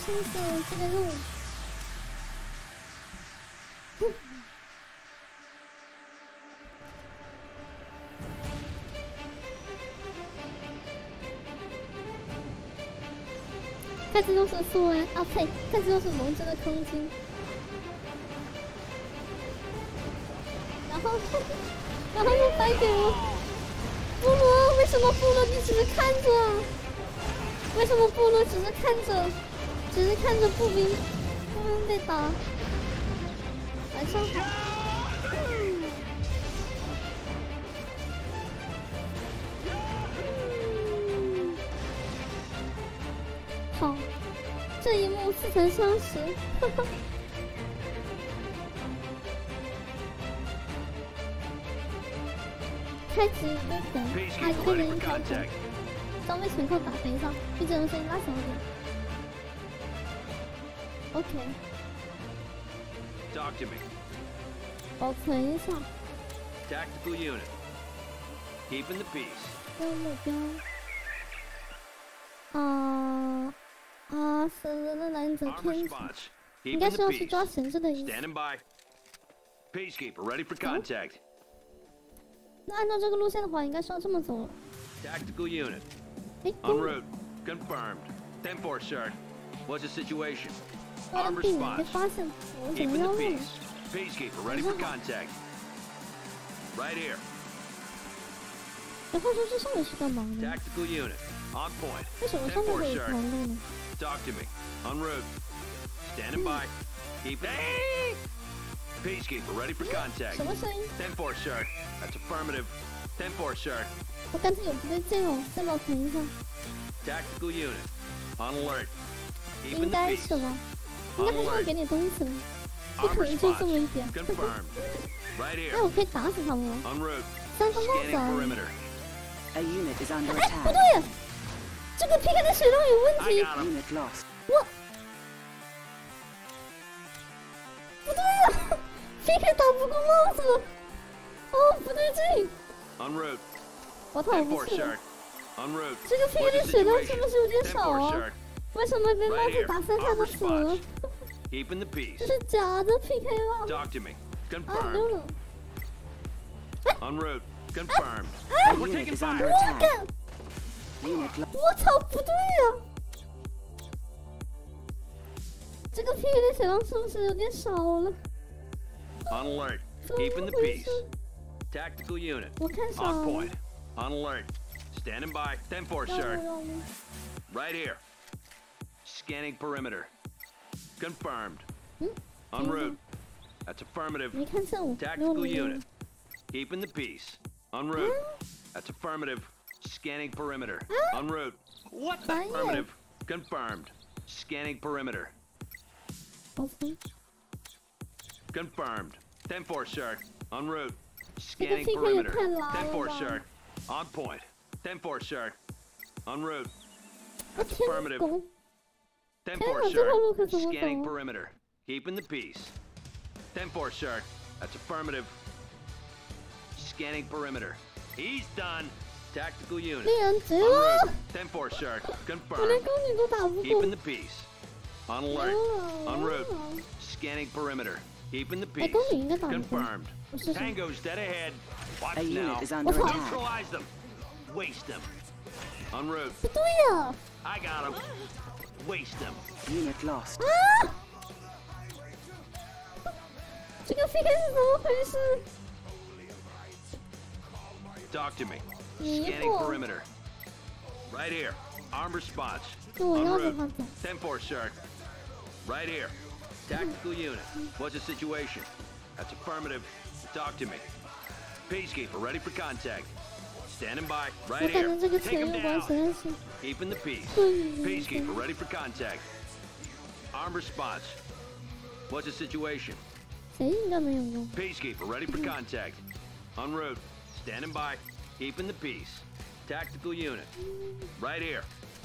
清楚这个任务。看这就是苏维啊呸，看这就是龙之的空间。然后又摆给我，部落为什么部落你只是看着？为什么部落只是看着？只是看着步兵被打？晚上好。好，这一幕似曾相识。开启一个人，啊，一个人一条狗。装备全扣打飞上，比这种声音拉小点。OK。 Talk to me. 保存一下。 Tactical unit. Keeping the peace. 目标。死人的男者天使，应该是要去抓神之的意思。 Standing by. Peacekeeper ready for contact. 那按照这个路线的话，应该是要这么走了。 Tactical unit. En route. Confirmed. 10-4, sir. What's the situation? Arm response. Keeping the peace. Peacekeeper ready for contact. Right here. 然后说这上面是干嘛呢 ？Tactical unit. On point. 为什么上面会有条路呢 ？Talk to me. En route. Standing by. Keep it. Peacekeeper ready for contact. 什么声音 10-4, sir. That's affirmative. 10-4, sir. 我感觉有不对劲哦，再保存一下。 Tactical unit. On alert. 应该是吧？应该还是会给你东西的，不可能就这么一点。那我可以打死他们吗？三分帽子啊！哎，不对呀，这个 PK 的水量有问题。我不对呀 ，PK 打不过帽子了。哦，不对劲。我太无视了。这个 PK 的水量是不是有点少啊？为什么被帽子打3下就死了？这是假的 PK 吧？啊，溜了。我操，不对呀！这个 PK 的血量是不是有点少了？ On alert. Keeping the peace. Tactical unit. On point. On alert. Standing by. 10-4, sir. Right here. Scanning perimeter. Confirmed. En route. That's affirmative. Tactical unit. Keeping the peace. En route. That's affirmative. Scanning perimeter. En route. What the? Affirmative. Confirmed. Scanning perimeter. Confirmed. 10-4, sir. En route. Scanning perimeter. 10-4, sir. On point. 10-4, sir. En route. That's affirmative. 10-4, sir. Scanning perimeter. Keeping the peace. 10-4, sir. That's affirmative. Scanning perimeter. He's done. Tactical unit. 10-4, sir. Confirmed. Keeping the peace. On alert. En route. Scanning perimeter. Keeping the peace. Confirmed. Tango's dead ahead. Watch now. Neutralize them. Waste them. En route. I got him. Waste them. Unit lost. 这个 PK 是怎么回事 ？Talk to me. Scanning perimeter. Right here. Arm response. En route. 10-4, sir. Right here. Tactical unit. What's the situation? That's affirmative. Talk to me. Peacekeeper ready for contact. Standing by. Right here. Take him down. Keeping the peace. Peacekeeper ready for contact. Arm response. What's the situation? Peacekeeper ready for contact. En route. Standing by. Keeping the peace. Tactical unit. Right here.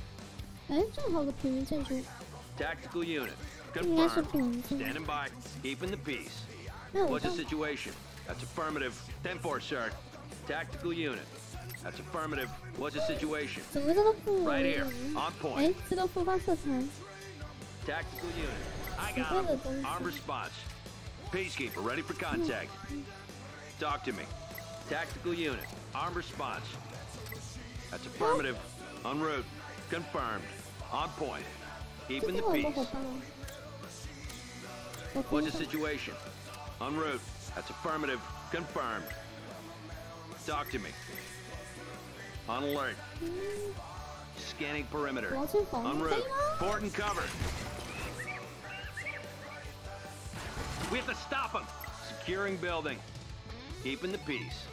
Tactical unit. Confirmed. Standing by. Keeping the peace. What's the situation? That's affirmative. 10-4, sir. Tactical unit. That's affirmative. What's the situation? Right here. On point. Tactical unit. I got him. Armed response. Peacekeeper, ready for contact. Talk to me. Tactical unit. Armed response. That's affirmative. En route. Confirmed. On point. Keeping the peace. What's the situation? En route. That's affirmative. Confirmed. Talk to me. On alert. Scanning perimeter. En route. Port and cover. We have to stop him. Securing building. Keeping the peace.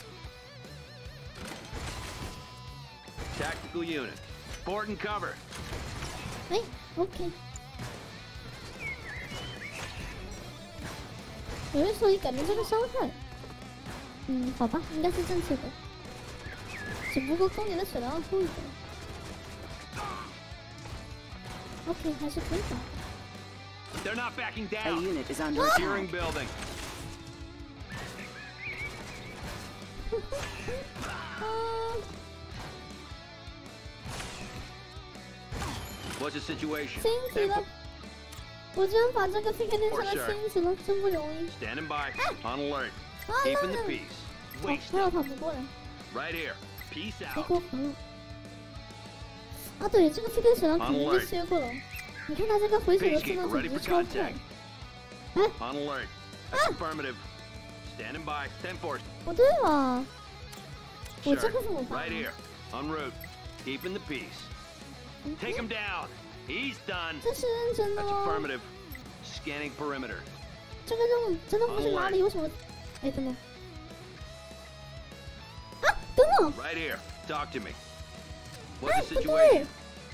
Tactical unit. Port and cover. Hey, okay. 有人说你改变这个伤害，好吧，应该是正确的，只不过攻击的血量要多一点。OK， 还是可以的。 They're not backing down. A unit is under securing building. What's the situation? 升级了，我居然把这个 PK 练成了升级了，真不容易。 Standing by, on alert, keeping the peace. 他要跑不过来。 Right here, peace out. 别过河了。啊，对，这个 PK 血量肯定就削过了。你看他这个回血的速度简直超快。哎 On alert. Affirmative. Standing by. 10 force. 不对了，我这个怎么办 Right here. En route. Keeping the peace. Take him down. He's done. 这是认真的 That's 吗？ affirmative. Scanning perimeter. 这个任务真的不是哪里有什么？哎，等等。啊，等等。 Right here. Talk to me. 哎， What's 不 the 对 situation?，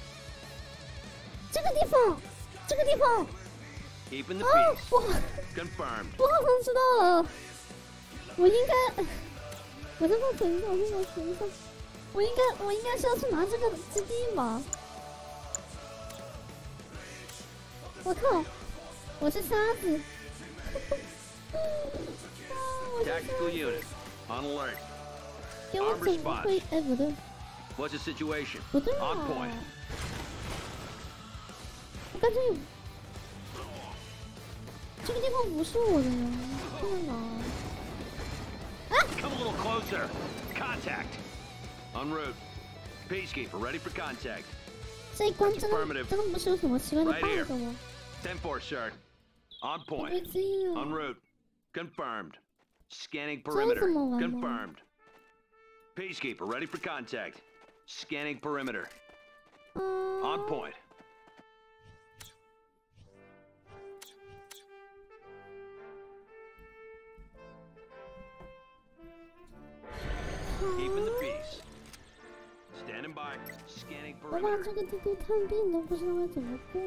这个地方，这个地方。 Keeping the 啊， peace. Confirmed. 我好像知道了。我应该，我这么存着，我这么存着。我应该是要去拿这个基地吧？我靠，我是瞎子。 Tactical unit. On alert. 给我怎么会？哎，不对， What's the situation? 不对 On 啊！ point. 我感觉有这个地方不是我的呀，在哪？啊！ Come a little closer. Contact. En route. Peacekeeper, ready for contact. 这一关真的不是有什么奇怪的 bug 吗？ 10-4, sir. On point. 对这样 En route. Confirmed. Scanning perimeter. 这怎么玩呢 Confirmed. Peacekeeper, ready for contact. Scanning perimeter. On point. Keeping the peace. Standing by. Scanning 我把 perimeter. 这个地图探病都不知道该怎么过。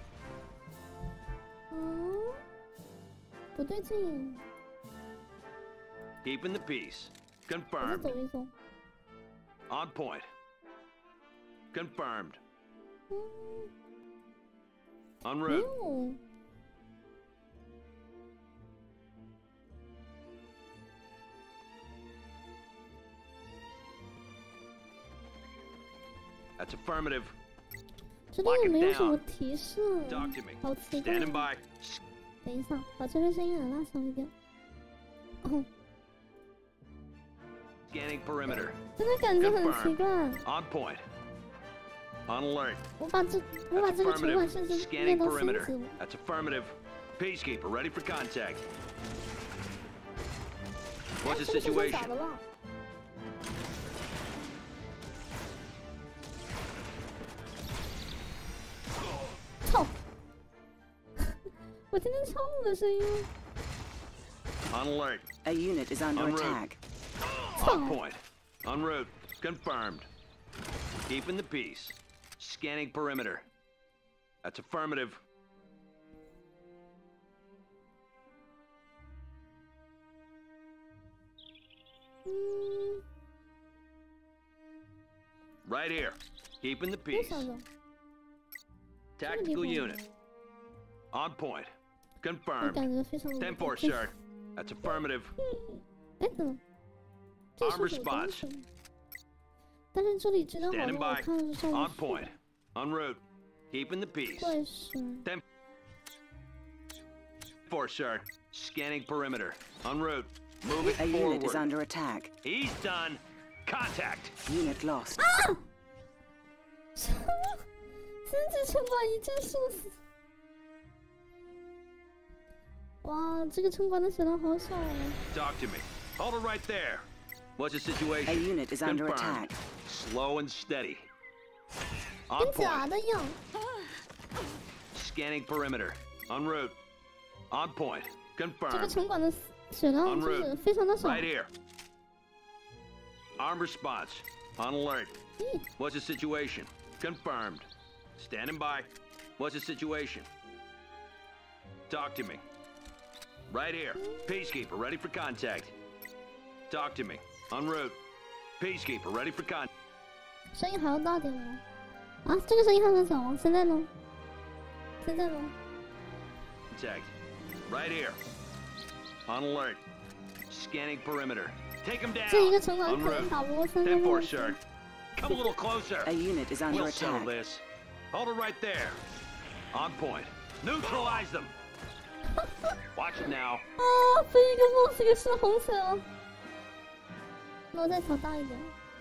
不对劲， Keeping the peace. 我再 Confirmed. 走一走。 On point. Confirmed. En 没 route. 有。 That's affirmative. 这里也没有什么提示， Talk to me. 好奇怪。 Standing by. 等一下，把这边声音拉小一点。哦， Scanning perimeter. 真的感觉很奇怪。 On point. On alert. 我把这个球馆甚至 Scanning 练到升 perimeter. 级了。 That's affirmative. Peacekeeper, ready for contact. What's the 这个球馆 situation? 咋的了？操！我听见超怒的声音。 On alert. A unit is under En route. attack. On point. En route. Confirmed. Keeping the peace. Scanning perimeter. That's affirmative. Right here. Keeping the 多 peace. 少人？ Tactical unit. On point. 我 Confirmed. 感觉非常的 10-4, sir. That's affirmative. 哎，等等，这是什么东西？但是这里知道好 Standing 像我 by. 看的是上 On 面。 point. En route. Keeping the peace. 10-4, sir. Scanning perimeter. En route. Move it A forward. unit is under attack. He's done. Contact. Unit lost. 什么？甚至城管一箭射死！哇，这个城管的血量好小啊 Talk to me. Hold it right there. What's the situation? A unit is under Confirmed. attack. Slow and steady. 跟 On 假 point. 的一样。 Scanning perimeter. En route. On point. 这个 Confirmed. 城管的血量就是非常的少。 Right here. Arm response. On alert. What's the situation? Confirmed. Standing by. What's the situation? Talk to me. Right here. Peacekeeper ready for contact. Talk to me. En route. Peacekeeper ready for contact. 声音还要大点吗？啊，这个声音还很小吗？现在呢？现在呢？ Contact. Right here. On alert. Scanning perimeter. Take him down. 这一个城管 En 可能 route. 打不过3个 10-4, 人。 sir. Come a little closer. A unit is under We'll settle attack. this. Hold it right there. On point. Neutralize them. Watch it now. 啊，被一个 boss 给射红血了。那我再调大一点。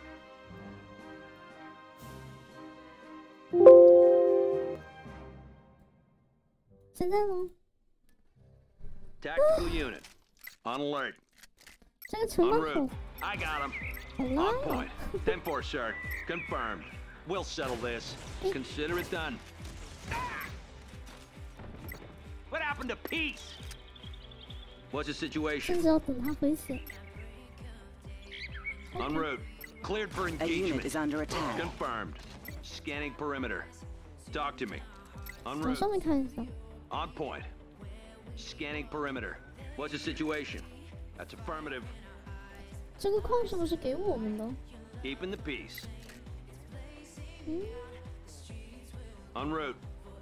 现在呢？ Tactical unit. On alert. 这个城 En 管 route. I got him. 好 On 烂啊！ point. 10-4, sir. Confirmed. We'll settle this. Consider it done. What happened to peace? What's the 甚 situation? 至要等他回血。 En route. Cleared for A unit engagement. is under attack. Confirmed. Scanning perimeter. Talk to me. En 往 route. 上面看一下。 On point. Scanning perimeter. What's the situation? That's affirmative. 这个矿是不是给我们的？ Keeping the peace. 嗯， En route.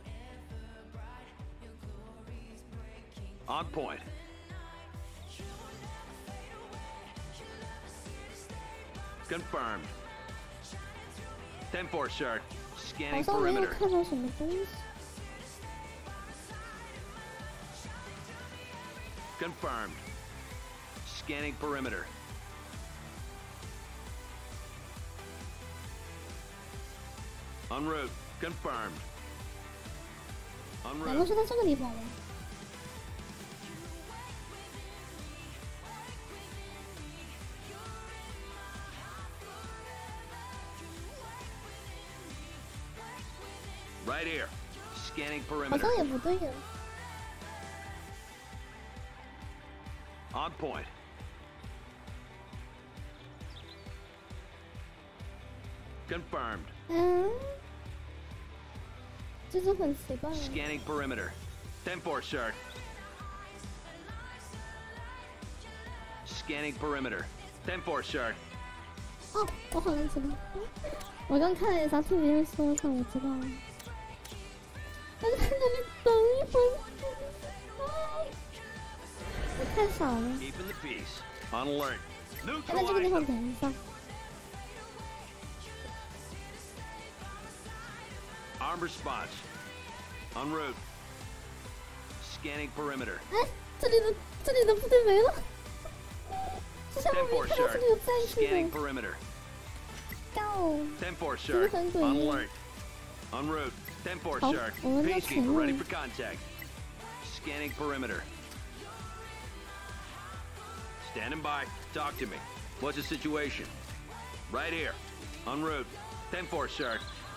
On point. Confirmed. 10-4, sir. 好 Scanning 像没有 perimeter. 看到什么东西。 Confirmed. Scanning perimeter. En route. Confirmed. En 难道 route. 是在这个地方吗？ Right here. Scanning 好 perimeter. 像也不对呀。 On point. Confirmed. 嗯，这就很奇怪了。 Scanning perimeter. 10-4, sir. Scanning perimeter. 10-4, sir. 哦，我好像知道。我刚看了一下，听别人说看，我知道了。我在那里等一会儿。我太傻了。 Keeping the peace. On alert. 在这个地 Neutralize 方 them. 等一下。 Arm response. En route. Scanning perimeter. 哎，这里的部队没了。之前我没 10-4, 看到 sir. 这里有战士 Scanning 的。 perimeter. 高。 10-4, sir. This is On good. alert. En route. 10-4, Oh, sir. oh, that's Peacekeeper ready good. for contact. Scanning perimeter. Standing by. Talk to me. What's the situation? Right here. En route. 10-4, sir.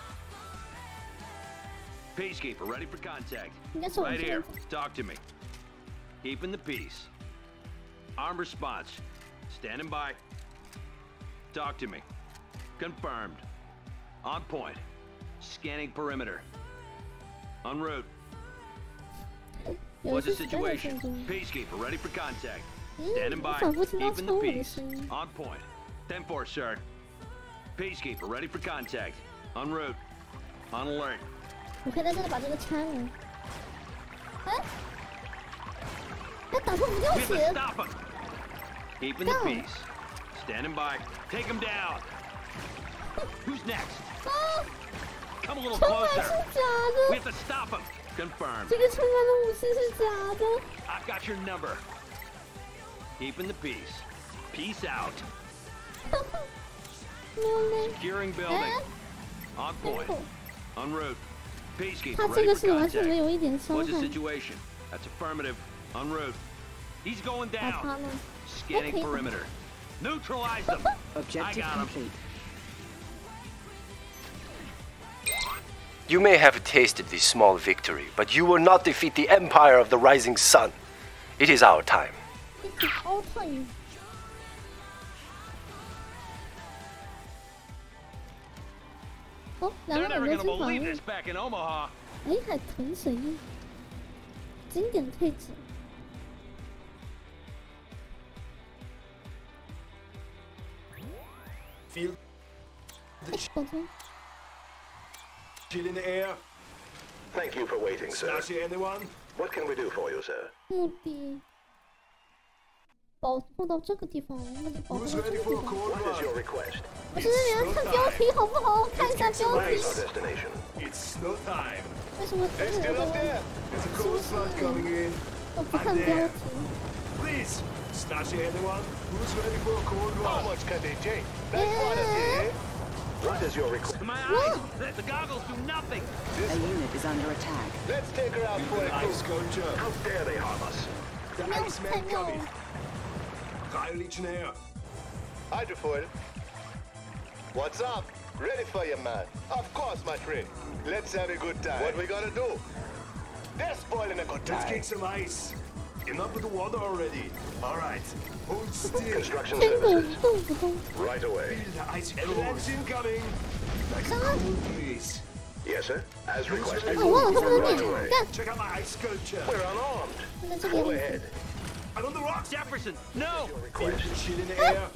Peacekeeper ready for contact. 应该是我 Right 这 here. 边。 Talk to me. Keeping the peace. Arm response. Standing by. Talk to me. Confirmed. On point. Scanning perimeter. En route. 有 What's the 一些实在的 situation? 战争。 Peacekeeper ready for contact. 嗯， Standing 我 by. 仿佛听到 Keeping 超 the 我的 peace. 声音。 On point. 10-4, sir. Peacekeeper ready for contact. En route. On alert. 我可以在这里把这个拆了。哎，哎，打他不掉 We have to 血。 stop him. Keeping the Go. peace. Standing by. Take him down. Who's next? 啊！ Come a little 充满 closer. 是假的。 We have to stop him. Confirmed. 这个充满的武器是假的。 I've got your number. Keeping the peace. Peace out. 没有嘞。 Securing building. On point. En route. Peacekeeper 他这 ready 个 for 是完全没 contact. 有一点伤 What's the 害。 situation? That's affirmative. En route. He's going 打 down. 他了。 Scanning Okay. perimeter. Neutralize them. I Objective got him. complete. You may have tasted this small victory, but you will not defeat the Empire of the Rising Sun. It is our time. 凹退。哦，两 They're 个 never 人 gonna 都是防 believe 御。 this back in Omaha. 哎，还囤水印，经典配置。 Feel the 保存。 chill in the air. Thank you for waiting, sir. Smash it, anyone? What can we do for you, sir? 目的保护到这个地方，目的保护 Who's 到这 ready 个 for 地 a 方。 cold What is your run? request? 不是，你们看标题好不好？看一下标题。 Where's our destination? It's snow time. 为什么 Hey, 所有 still 的 up 都 there? There's a cold front coming in. 都不看标题？ Please, smash it, anyone? Who's ready for a cold How run? much can they take? 哎， What is your request? My eyes. The goggles do nothing. A unit is under attack. Let's take her out for An a ice cruise. sculpture. How dare they harm us? The Iceman coming. Kyle Legionnaire. Hydrofoil. What's up? Ready for you, man. Of course, my friend. Let's have a good time. What we gonna do? They're spoiling a good Let's time. kick some ice. Enough with the water already. All right, hold still. Construction 天狗 services. 动不动。 Right away. Feel the ice avalanche incoming. Like a cool breeze. Yes, sir. As requested. 哦，忘了他们的 Right 点 away. 干。 Check out my ice sculpture. We're unarmed. 现在这 Go 边 ahead. I'm on the rocks. Jefferson, no. Your Feel request. the chill in the air.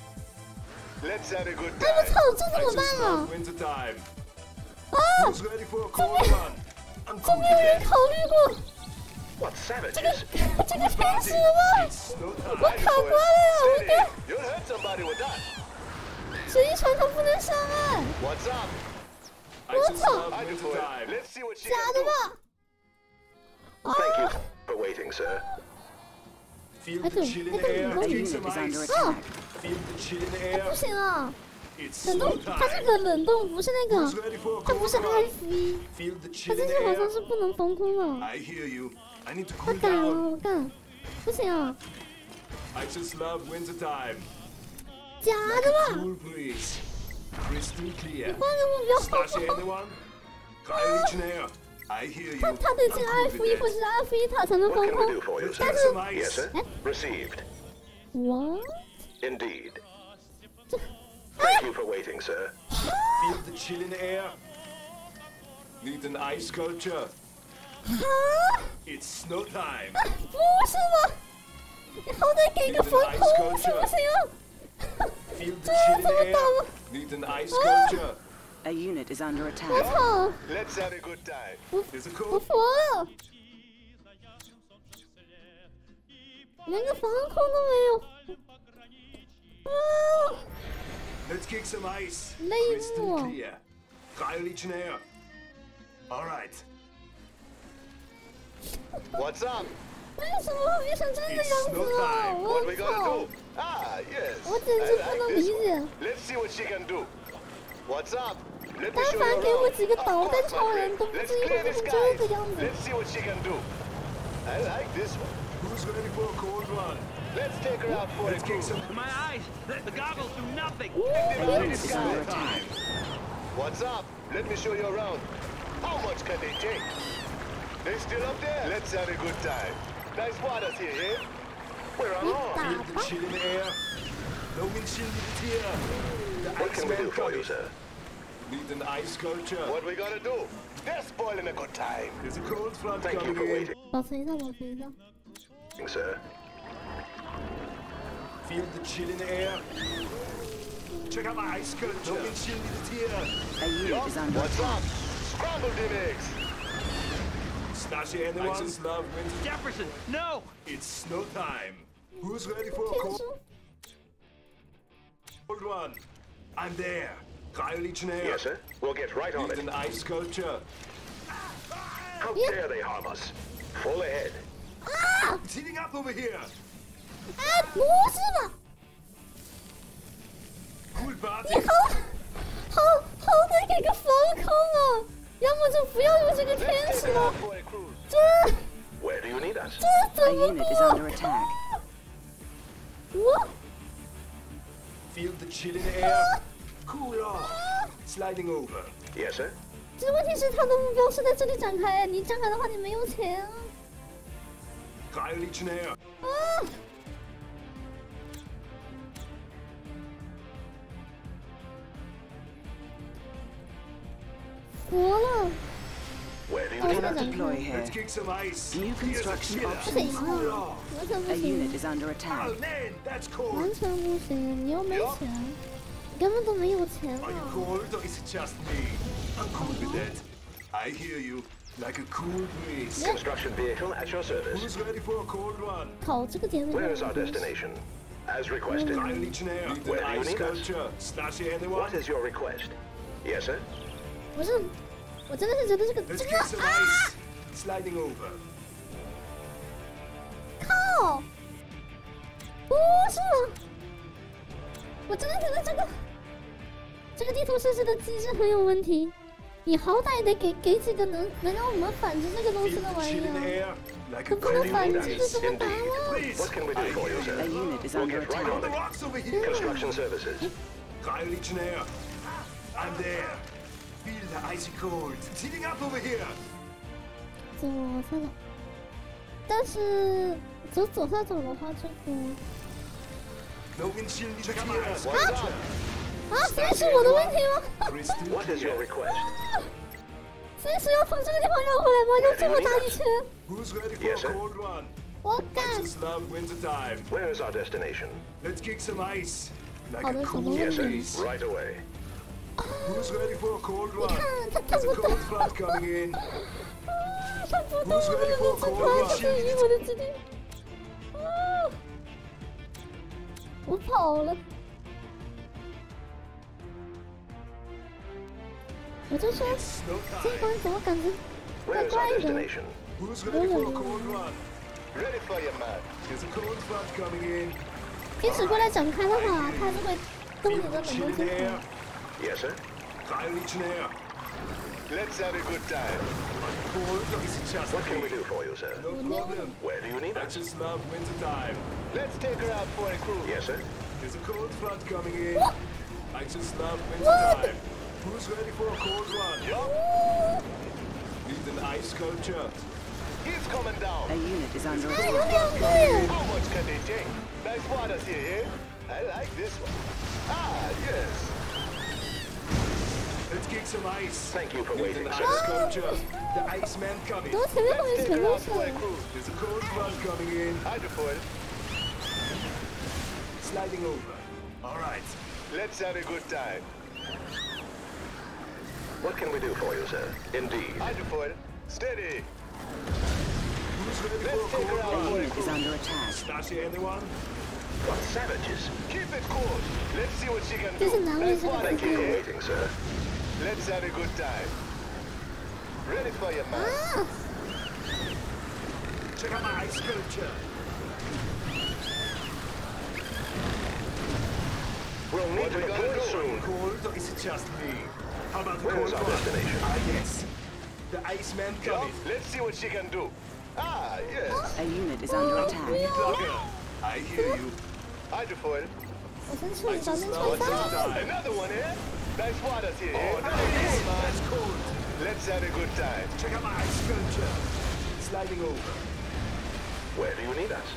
Let's have a good 哎，我 time. 操，这怎么 Ice 办 is 啊 not？ winter time. 啊， Who's ready for a cold run? I'm 这 cool 没有人 with 考虑过 What savages? 这个天使 that. 吗？ It's snow 我 time. 卡关了呀！我 Steady. 跟 You'll hurt somebody with that. 谁一传统不能上岸？ What's up? Ice is What's not winter Hydrofoil. time. Let's see what she 假 can 的 do. 吧？ Thank you 啊！ for waiting, sir. Feel 哎 the 对， chill in 哎 the 对， air. 冷 Kick 雨 Unit some is under ice. attack. Feel the chill in the 哎 air. 不行啊！ It's 冷 snow 冻，它这 time. 个冷冻不是那 Who's 个， ready for a 它不 cold 是 run? IV， Feel the 它 chill 这 in 些 the 好像 air. 是不能防空的。 I hear you. I need to 他 cool 改了， down. 我干，不行啊！ I just love winter time. 假的吧？ Cool breeze. Crystal clear. 换个目标好 Smash 不 it, 好？ anyone? Kyle Legionnaire. I hear you. 他得进 I'm cool with IV 或 it. 是 IV 塔才能 What 防 can we 空 do。for you, Check sir? some Yes, ice. sir. Received. What？ Indeed. 这 Thank you for waiting, sir. Feel the chill in the air. Need an ice sculpture. 啊？ It's snow time. 不是吧？你好歹给个防空行不行？ Feel 这 the chill in 怎么 the 打 air. 吗？ Need an ice sculpture. A unit is under 我 attack. 操！ Let's have a good time. 我 There's a 我 cold. 服了，连个防空都没有。啊！ Let's kick some ice. 内 Crystal 幕。 clear. Kyle Legionnaire. All right. What's up? 为什么会变成这个样子了？ What 我 we gonna 操 do？！Ah, yes. 我简直不能理解。 Let's see what she can do. What's up? Let me 但 show 凡 you 给我 around. 几个 Of 导弹 course, 超 my 人， friend. 都不 Let's 至于 clear 会 the 变成这个 skies. 样子。 Let's see what she can do. I like this one. Who's ready for a cold run? Let's take her out for a Let's kick cruise. some. My eyes. The goggles do nothing. A unit is under attack. What's up? Let me show you around. How much can they take? They still up there? Let's have a good time. Nice waters here, eh? We're unarmed. Feel the chill in the air. No windshield here. The What can we do Iceman for you, coming. sir? Need an ice sculpture. What we gonna do? They're spoiling a good time. There's a cold front Thank you coming for in. waiting, 保存一下，保存一下。 sir. Feel the chill in the air. Check out my ice sculpture. No windshield here. A unit is under What's attack. up? Scrambled them eggs. Smash it, anyone? I just love winter. Jefferson, no. It's snow time. Who's ready for a 天 cold 书， run? I'm there. Yes, sir. We'll get right on it. An ice sculpture. How dare they harm us? Full ahead. It's heating up over here. 哎，不是吧？ Cool 你 party. 好歹给个防空啊！要么就不要用这个天使了。这 Where do you need us? 这 A 怎么 unit is 过？ under attack. 我 Feel the chill in the air. Cool off. Sliding over. Yes, sir. 这问题是他的目标是在这里展开，你展开的话你没有钱啊。 Air. 啊！活了！ Where do you 我 need 在 us? 展 Deploy 开。 here. Let's kick some ice. New Here's the construction chiller. 不行 Cool 啊！ off. 完全不 A 行 unit，is under attack. Oh man, that's 完 cold. 全不行！你又没钱，你根本都没有钱 Are you 啊！ cold or is it just me? I'm cool with that. I hear you. Like a cool breeze. Construction vehicle at your service. Who's ready for a cold one? 靠，这个点位。 Where is our destination? As requested. Legionnaire. Need Where an do you ice need us? sculpture. Slashy anyone? What is your request? Yes, sir. 不是，我真的是觉得这个 Let's 这 kick 个 some 啊！ ice. Sliding over. 靠！不是，我真的觉得这个地图设置的机制很有问题。你好歹得给几个能让我们反制这个东西 Feel 的 the 玩意 chill in the 儿， air. Like 可 a 不能 cold 反 breeze. 制就这么打 Indeed. 了。 Please. What can we do for you, A sir? unit is We'll under get right attack. on The it. rocks over here. Construction services. Legionnaire. I'm there. Feel the icy cold. It's heating up over here. 左下走，但是左下走的话，这个 No wind chill needs Check out here. my ice sculpture. 啊，所以是我的问题吗？ Crystal What is your clear. request? 所以是要从这个地方绕回来吗？又这么大一圈， Who's ready for Yes, a sir. cold one? 我 I 干！ just love winter time. Where is our destination? Let's kick some ice. Like Oh, a there's cool some Yes, sir. breeze. Right away. Who's ready for a cold one? 看他 There's 看 a 不 cold 到， front coming in. 看不到我的名字，他质疑我的指令。啊！我跑了。我就说， It's no 这 time. 关怎么感觉怪 Where is 怪 our 的？ destination? Who's ready for a cold one? Ready for you, man. There's a cold front coming in. 天使过来展开的话，它就会动 Feel 你的 the 冷 chill 冻 in the 天 air. 空。 Yes, sir. Legionnaire. Let's have a good time. Cold or is it just What can we me? do for you, sir? No problem. Where do you need I us? just love winter time. Let's take her out for a cruise. Yes, sir. There's a cold front coming in. I just love winter What? time. Who's ready for a cold one? Yup. Need an ice sculpture. He's coming down. A unit is under 哎， attack. 有两个耶！ How much can they take? Nice waters here, eh? I like this one. Ah, yes. Let's kick some ice. Thank you for Need waiting, an sir. ice sculpture. The Iceman coming. 怎么前面后面 Let's 全 take her 都 out 是？ for a cruise. There's a cold front coming in. Hydrofoil. Sliding over. All right. Let's have a good time. What can we do for you, sir? Indeed. Hydrofoil. Steady. Who's ready Let's for a take her cold out A for a unit is cruise. under attack. Slashy anyone? What savages? Keep it cool. Let's see what she can do. 这是难为 Nice 这个 water 字 here, 幕。 eh? Waiting, sir. Let's have a good time. Ready for you, man. 啊！ Check out my ice sculpture. We'll need What to are we deploy gonna do? soon. Cold or is it just me? How about the Where cold is our one? destination? Ah, yes. The Iceman Yup. coming. Let's see what she can do. Ah, yes. A unit is under attack. Dogger. I hear you. Hydrofoil. 我先处理，先处 What's 理 up? 它。 Another one, eh? Nice waters here, eh? Oh, nice. That's cold. Let's have a good time. Check out my ice sculpture. Sliding over. Where do you need us?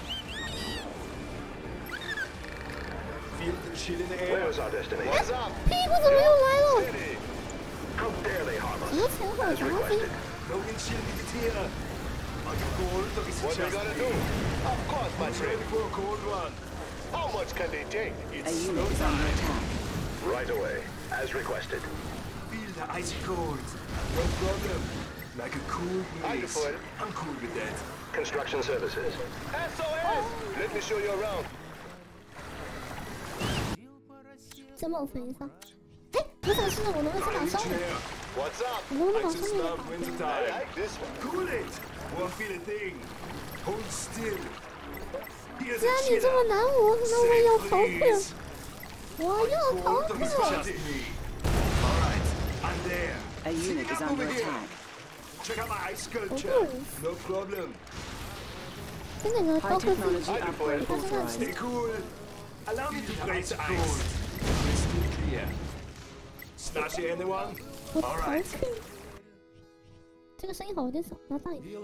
Feel the chill in the Where air. is our destination? What's up? 屁股怎么又来了？ Steady. How dare they harm 什么 us? 前后 As 夹击？ requested. No wind chill needed here. Are you cold or is it What are we just gonna me? do? Of course, my Who's friend. ready for a cold one? How much can they take? A It's no unit is under time. attack. Right away, as requested. Feel the icy cold. No problem. Like a cool breeze. Hydrofoil. I'm cool with that. Construction services. SOS! Let me show you around. 先帮我分一下。哎，我为什么现在我能不能马上？ What's up? 我能不能马上 Just 那个 love 打 winter 掉？ I time. like this one. Cool it. Won't feel a thing. Hold still. Here's 既 a 然你这 chill. 么难我，那我要 Say 逃退， please. 我要逃 Don't 退。 trust me. All right, I'm there. A unit is under attack. Check out my ice sculpture. Okay. No problem. 跟那个高 High 科技 technology upgrade 发生问 authorized. 题。 Stay cool. Allow me to break the ice. Crystal clear. Snatchy anyone? 我逃 All 退 right.。 这个声音好有点小，拿大一点。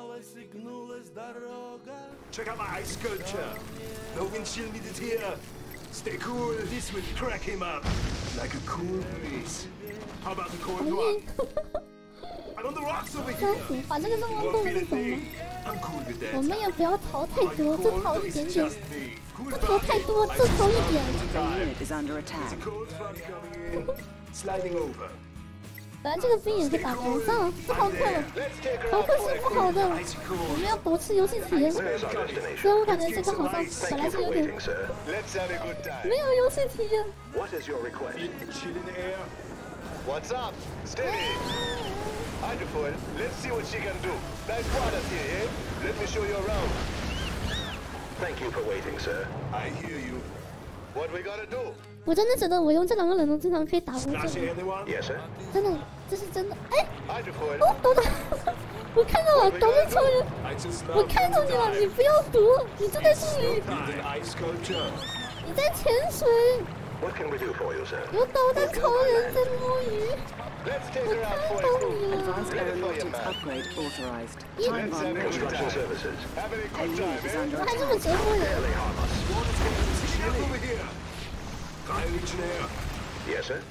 Check out my ice sculpture. No windshield needed here. Stay cool. This will crack him up like a cool breeze. How about the 好 cold 硬 one?。I'm on the rocks over 这样 here. 子，把这个任务 Won't 弄 feel 得 a 懂吗？ thing. I'm cool with 我 that. 们也不要逃太 Are 多， you 就 cold? 逃 Or 一 is 点 it 点， just me? Cool 不逃太多，就逃一点。 A unit is under There's a attack. cold front coming in. Sliding over. 本来这个兵也是打工，算了，不逃退了。 Let's take her 逃 out 退 for 是 a 不好的， Icy 我 cold. 们要夺吃游戏体验。 Where's our destination? 虽然我感觉这个好像本 Thank 来 you 是 for 有点 waiting, sir. Let's have a good time. 没有游戏体验。 What is your request? Chill in the air. What's up? Steady. Wonderful. Let's see what she can do. Nice waters here, eh? Let me show you around. Thank you for waiting, sir. I hear you. What we gotta do? 我真的觉得我用这两个冷冻经常可以打过这 Snatchy 个， anyone? Yes, sir. 真的，这是真的。哎， Wonderful. 哦，等等，我看到了，倒霉超人， I just 我 love 看到 winter 你了，你 time. 不要读，你就在这里， Need an ice sculpture. 你在潜水， What can we do for you, sir? 有导弹超人在摸鱼， Let's take 我 her out 看 for 到 a 你 cruise. 了。 Advanced aeronautics upgrade authorized. Time Let's bomb have a ready. good A time. Services. Having a good unit time, is eh? under 我还这么 attack. 折磨人， Chill over here. Fire engineer. Yes, sir.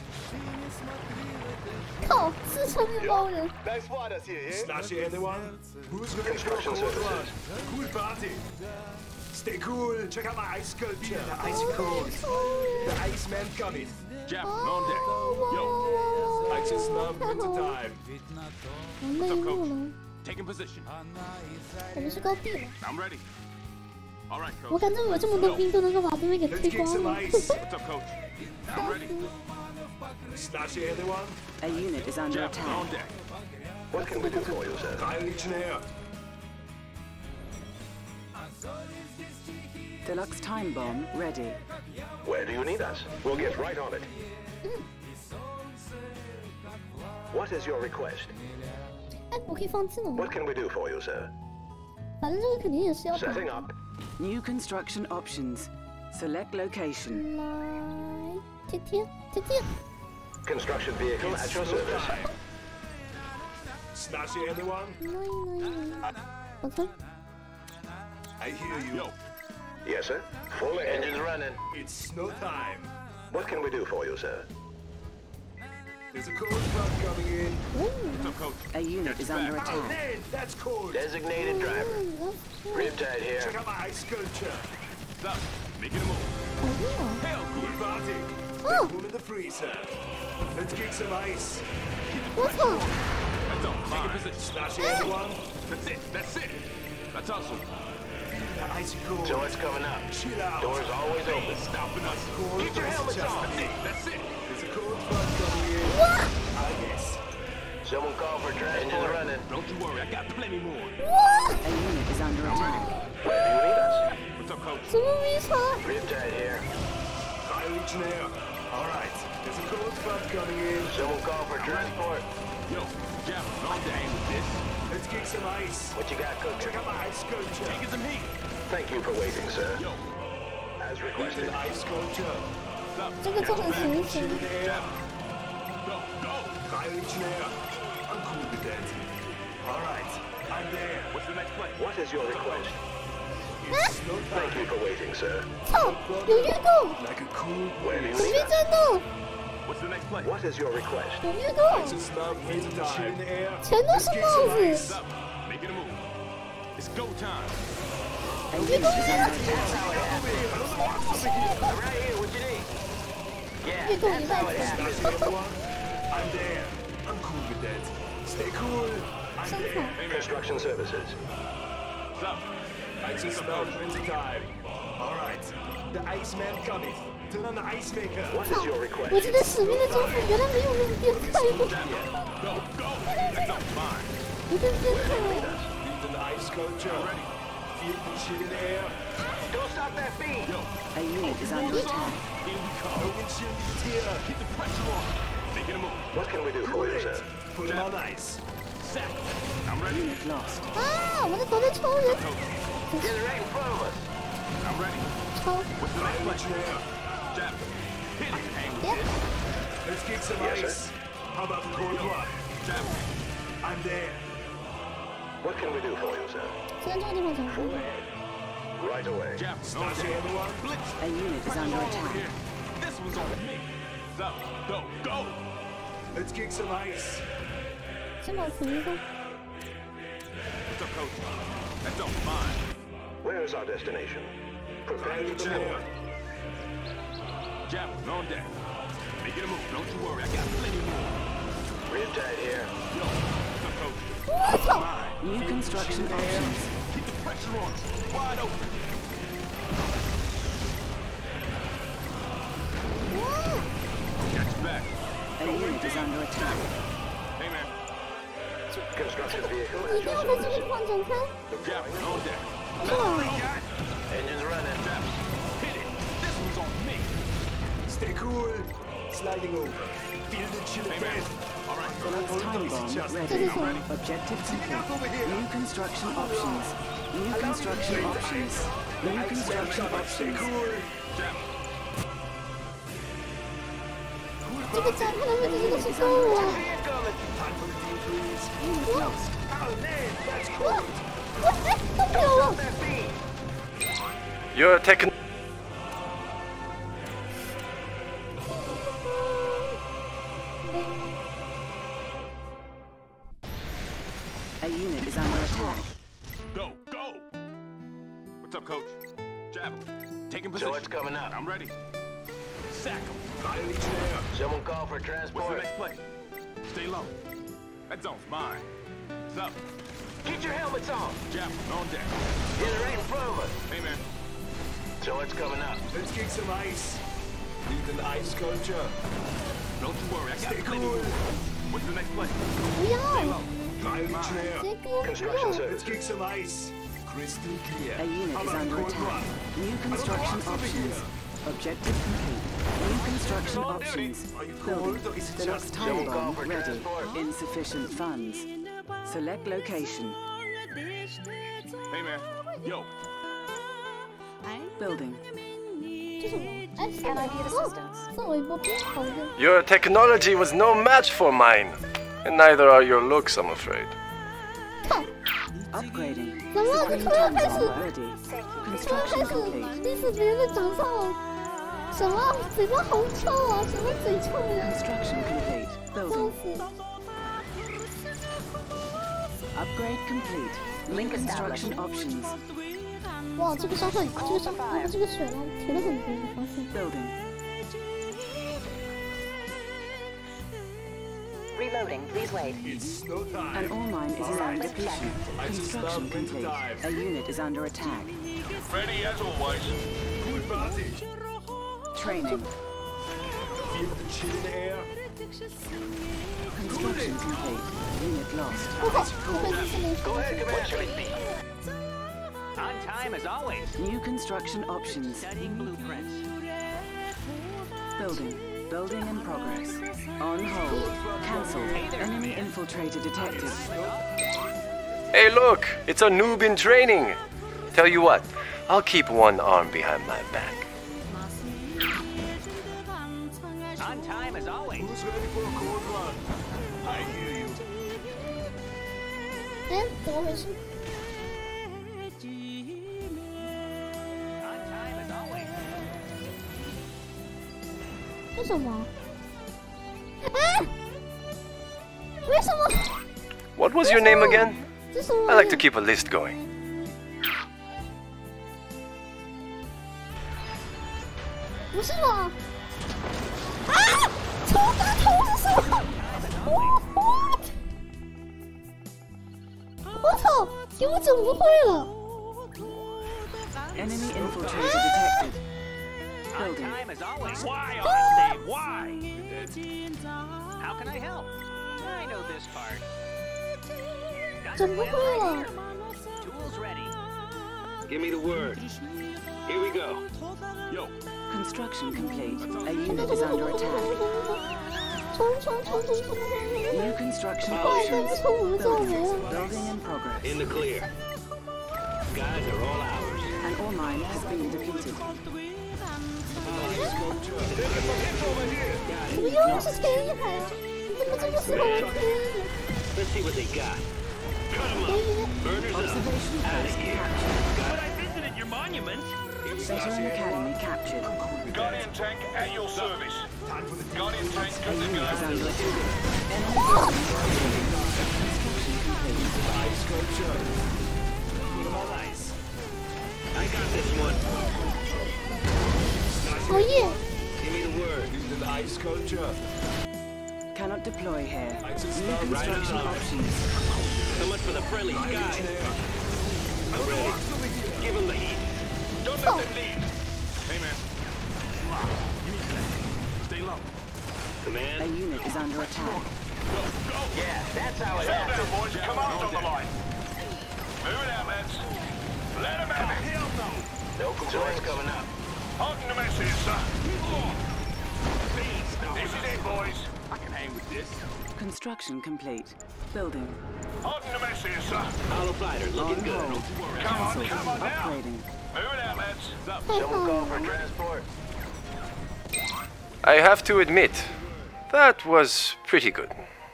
靠，四川面包人， Nice waters here, eh? Snatchy anyone? Who's ready for a Construction cold services. one? Cool party. Stay cool. Check out my ice sculpture. The icy cold. The Iceman got it. Jeff, on deck. Yo, I just love winter time. 好内幕了， taking position. 我们是高地了。 I'm ready. All right, 我 coach. 感觉有这么多兵都能够把对面给 Let's 推 kick 光 some 了。 ice. What's up, coach? I'm ready. Snatchy anyone? A unit is under Jeff, on attack. deck. What can we do for you, sir? Fire engineer. Deluxe time bomb ready. Where do you need us? We'll get right on it. What is your request? 哎，我可以放技能吗 What？can we do for you, sir? 反正这个肯定也是要打。 Setting up. New construction options. Select location. 来，贴贴贴贴， Construction vehicle at your service. Snatchy anyone? 来，我操！ I hear you. Yo, Yes, sir. Full engines running. It's snow time. What can we do for you, sir? There's a cold front coming in. what's up, coach? A unit is under Oh attack. man, that's cold. Designated driver. Riptide here. Check out my ice sculpture. Stop. Making a move. 好硬哦！ Hell, Cool cool. party. Oh. Room in the freezer. Let's kick some ice. 我操！ That's all. Taking position. Snatchy anyone? That's it. That's it. That's awesome. The icy cold. So it's coming up. Chill out. Doors always open. Stopping us. Cold Get your helmets just on. me. That's it. There's a cold front coming in. I guess. Someone call for transport. Running. Don't you worry. I got plenty more. A unit is under attack. Where do you need us? What's up, coach? 什么迷查？ Riptide here. Fire engineer. All right. There's a cold front coming in. Someone call for transport. Yo, Jeff, on deck with this. Let's kick some ice. What you got cooking? Check out my ice sculpture. Taking some heat. Thank you for waiting, sir. Yo, As There's requested. an ice sculpture. stop. 这个做很神 Chill 神 in。the air. Go, go. Fire engineer. I'm cool with that. All right. I'm there. What's the next play? What is your request? It's snow Thank you time. for waiting, sir. 操，有运动， Like a cool Where do you breeze. 有 need 运 us? 战斗， What's the next play? What is your request? 有运动， Just love winter time. In the air. 全都 Let's 是 kick 帽 some 子 ice.。 Stop. Making a move. It's go time. A unit is under attack. Right here. What you need? Yeah, 运动一 that's 半 how it 粉， happens. Everyone, I'm there. I'm cool with that. Stay cool. I'm 身 there. 材。 Construction services. Ice is about winter time. All right, the Iceman coming. Turn on the ice maker. What is your request? 我记得使命的征服原来没有用鞭太过。有点鞭太了。 Lead the ice sculpture. Feel the chill in the air. Don't stop that beam. A unit is under attack. Here we come. No wind chill is here. Keep the pressure on. Making a move. What can we do for you, sir? Put him on ice. Set. I'm ready. Unit lost. 啊！我在躲在超人。 Get it right in front of us. I'm ready. 超。 What's the next play? Jab. Hit it. Hang. Let's kick some Yes, ice. How about the cold one? Jab. I'm there. What can we do for you, sir? 现在这个地方讲说。 Right away. Jab. No Start jab. everyone. Blitz. A unit is under Over attack. here. This one's on me. So, go, go. Let's kick some ice. 先把存一个。 What's up, coach? That don't mine. Where is our destination? Prepare Right to there. move. Jab. On deck. Making a move. Don't you worry. I got plenty more. Real tight here. Yo. What's up, coach? 我操！ Mine. New construction options. Keep the pressure on. Wide open. Got your back. A unit is under attack. Hey, man. Construction vehicle 一 is 定要 just 在这个地方展开。 Jab. On deck. 哇！ engines running. Jab. Hit it. This one's on me. Stay cool. Sliding over. Feel the chill Hey, man. again. All right. Phoenix time bomb ready. Objective complete. New construction options. New construction options. New construction Stay options. cool. Jab. 这个展开的位置真的是够了。 Time for the decrease. What? Oh man, that's 我 cool. 哎，动不了了。 That beam. You're taking. A unit is under attack. Go, go. What's up, coach? Jab. Taking So position. what's coming up? I'm ready. Sack him. Finally chair. Someone call for What's the transport. next play? Stay low. That zone's mine. What's up? Get your helmets on. Jab. On deck. Get it right in front of us. Hey, man. So what's coming up? Let's kick some ice. Lead an ice sculpture. Don't you worry. I got Stay plenty cool. more. What's the next play? 不 Stay 要， low. Finally Mine. chair. 杰哥不 Construction 要。 Let's service. kick some ice. Crystal clear. A unit How is about under the cold attack. one? New construction options. Objective complete. New construction options. Are you cold Building. or is it Phoenix just time Someone call bomb for ready. transport. Insufficient funds. Select location. Hey, man. Yo. Building. 这什么？哎，送我一波鞭好的。 Your technology was no match for mine. And neither are your looks, I'm afraid. 操！ Upgrading. 怎么？ Supreme 突然 time 开始， bomb ready. 突然 Construction 开始 complete. diss 别人的长相，什么？嘴巴好臭啊！什么嘴臭呀？ Construction complete. 笑 Building. 死！ Upgrade complete. New construction options. 哇，这个伤害，这个血量提了很多，我发现。 Building. Reloading, please wait. It's no An time. ore mine is nearing depletion. I just Construction love winter complete. time. A unit is under attack. Ready as always. Good party. Training. Feel the chill in the air. Construction complete. Unit lost. 我靠，我被这些没 Go ahead, Commander. On time as always. New construction options. Studying blueprints. Building. Building in progress. On hold. Cancelled. Enemy infiltrator detected. Hey, look! It's a noob in training! Tell you what, I'll keep one arm behind my back. On time as always. Who's ready for a cold one? I hear you. 哎，怎么回事？ On time as always. 这什么？哎，为什么？ What was your name again? 这什么 I like to keep a list going. 不是吧？啊！超大头是什么？我操！给我整不会了！ Enemy infiltrator detected. Building. Time as always. Why, Honest Dave? Why? How can I help? I know this part. 怎么会了？ Tools ready. Give me the word. Here we go. Yo. Construction complete. A unit is under attack. 冲冲冲冲冲！ New construction 快点 options. 冲我们教没了！ Building in progress. In the clear. Guys are all ours. An ore mine has been depleted. 怎么又是天海？你怎么这么喜欢玩天？ Let's see what they got. Cut them up. Burners up. Observation Out of post here. captured. But I visited your monument. Veteran Academy captured. Guardian tank at your service. Guardian tank A good to unit go. is under attack. Enemy building. Construction complete. Ice sculpture. Put them on ice. I got this one. 熬夜， Give me the word. Use an ice sculpture. Cannot deploy here. Ice and New stuff. construction Right on. options. So much for the friendly skies. I'm ready. Give them the heat. Don't let them leave. Hey, man. Stay low. A Command. unit is under attack. Yeah, that's how it Settle happens. down, boys. Come out on the line. Move it out, lads. Let them out. Hell no. No complaints coming up. Holding the message, sir. This is it, boys. I can hang with this. Construction complete. Building. Holding the message, sir. Hollow fighter, looking On good. hold. Come on, Cancelled. come on now. Upgrading. Move it out, lads. Up. 太 Someone 好 call for 了！ transport. I have to admit, that was pretty good.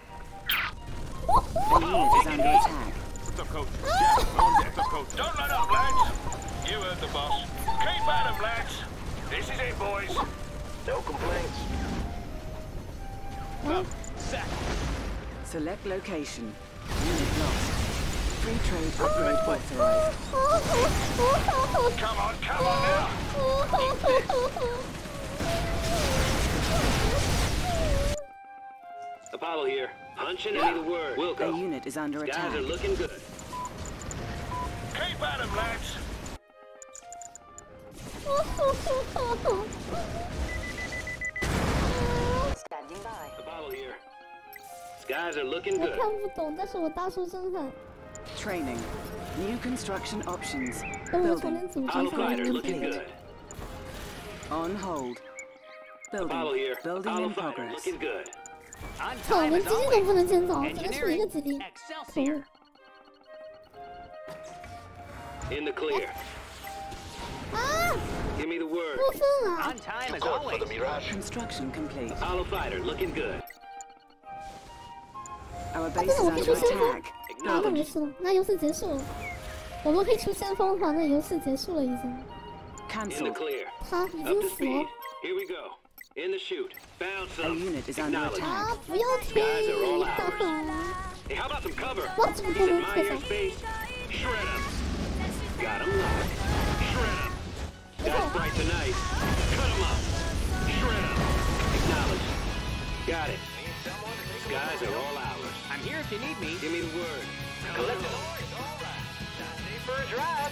A unit is under attack. What's up, coach? Yeah, on deck. What's up, coach? Don't let up, lads. You heard the boss. Keep at 'em, lads. This is it, boys. No complaints. Select location. Unit lost. Free trade upgrade authorized. Come on now. Apollo here. Punching give me the word. We'll A go. unit is under Guys attack. are looking good. Keep at 'em, lads. Standing by. Apollo here. Guys are looking 我 good. 看不懂，但是我大声声喊。 Training. New construction options. 等我重 Building. 新组织 Hollow 下 fighter, 面 looking good. On hold. Apollo Building. here. Building Hollow in fighter, progress. looking good. On 操， time 连 as 基地都 always. 不能建造，只能是一个 Engineering. 基地。 Excelsior. In the clear. 啊！ Give me the word. 过分了！ On time as Report for always. the Mirage. Construction complete. Hollow fighter, looking good. Our 啊， base 真 is 的，我可以 under 出先锋。 attack. 那就没事了，那游戏结束了。我们可以出先锋的话，那游戏结束了已经。 In the Cancelled. clear. 他已 Up 经 to 死 speed. 了。 Here we go. In the chute. Found A some. unit is under Acknowledge. attack. 啊！不要停！大喊！ Hey, how about some cover? What's This the is my cover? airspace. Shred 'em. Got 'em locked. Shred 'em. Guys bright tonight. Cut 'em up. Shred 'em. Acknowledge. Got it. Guys are all ours. I'm here if you need me. Give me the word. Collect the noise. All right. Stay for a drive.